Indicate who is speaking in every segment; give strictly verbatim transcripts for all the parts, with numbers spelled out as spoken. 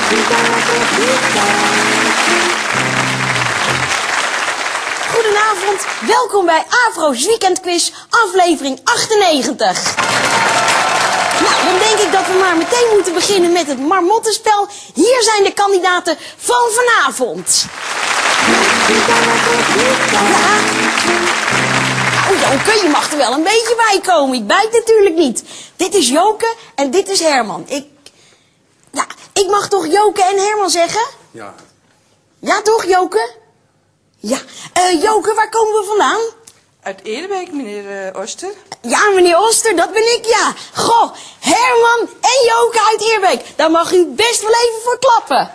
Speaker 1: Goedenavond, welkom bij Afro's Weekendquiz, aflevering achtennegentig. Nou, dan denk ik dat we maar meteen moeten beginnen met het marmottenspel. Hier zijn de kandidaten van vanavond. Ja. Oh, Joke, je mag er wel een beetje bij komen. Ik bijt natuurlijk niet. Dit is Joke en dit is Herman. Ik... Ja, ik mag toch Joke en Herman zeggen?
Speaker 2: Ja.
Speaker 1: Ja toch, Joke? Ja. Uh, Joke, waar komen we vandaan?
Speaker 3: Uit Eerbeek, meneer uh, Oster.
Speaker 1: Ja, meneer Oster, dat ben ik, ja. Goh, Herman en Joke uit Eerbeek. Daar mag u best wel even voor klappen.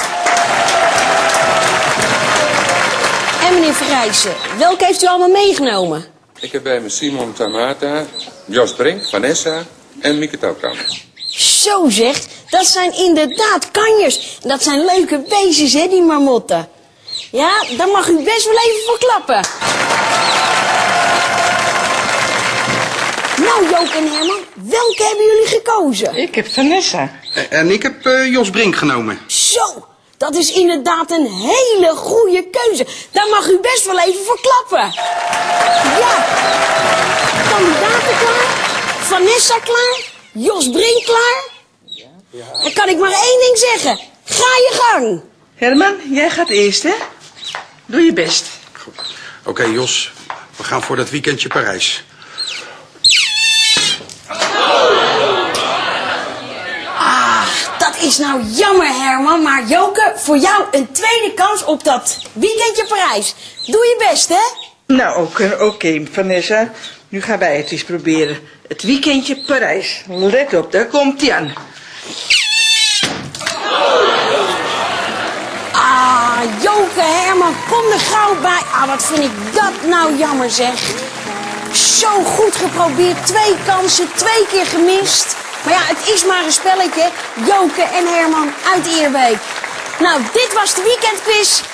Speaker 1: En meneer Verrijzen, welke heeft u allemaal meegenomen?
Speaker 2: Ik heb bij me Simon Tamata, Jos Brink, Vanessa en Mieke Touwkamp.
Speaker 1: Zo zeg, dat zijn inderdaad kanjers. Dat zijn leuke beestjes, hè, die marmotten. Ja, daar mag u best wel even voor klappen. Nou, Joke en Herman, welke hebben jullie gekozen?
Speaker 3: Ik heb Vanessa.
Speaker 4: En ik heb uh, Jos Brink genomen.
Speaker 1: Zo, dat is inderdaad een hele goede keuze. Daar mag u best wel even voor klappen. Ja, kandidaten klaar, Vanessa klaar, Jos Brink klaar. Dan kan ik maar één ding zeggen. Ga je gang.
Speaker 3: Herman, jij gaat eerst, hè? Doe je best.
Speaker 4: Oké, okay, Jos, we gaan voor dat weekendje Parijs.
Speaker 1: Ah, dat is nou jammer, Herman. Maar Joke, voor jou een tweede kans op dat weekendje Parijs. Doe je best, hè?
Speaker 3: Nou, oké, okay, okay, Vanessa. Nu gaan wij het eens proberen. Het weekendje Parijs. Let op, daar komt hij aan.
Speaker 1: Ah, Joke, Herman, kom er gauw bij. Ah, wat vind ik dat nou jammer, zeg. Zo goed geprobeerd. Twee kansen, twee keer gemist. Maar ja, het is maar een spelletje. Joke en Herman uit Eerbeek. Nou, dit was de weekendquiz.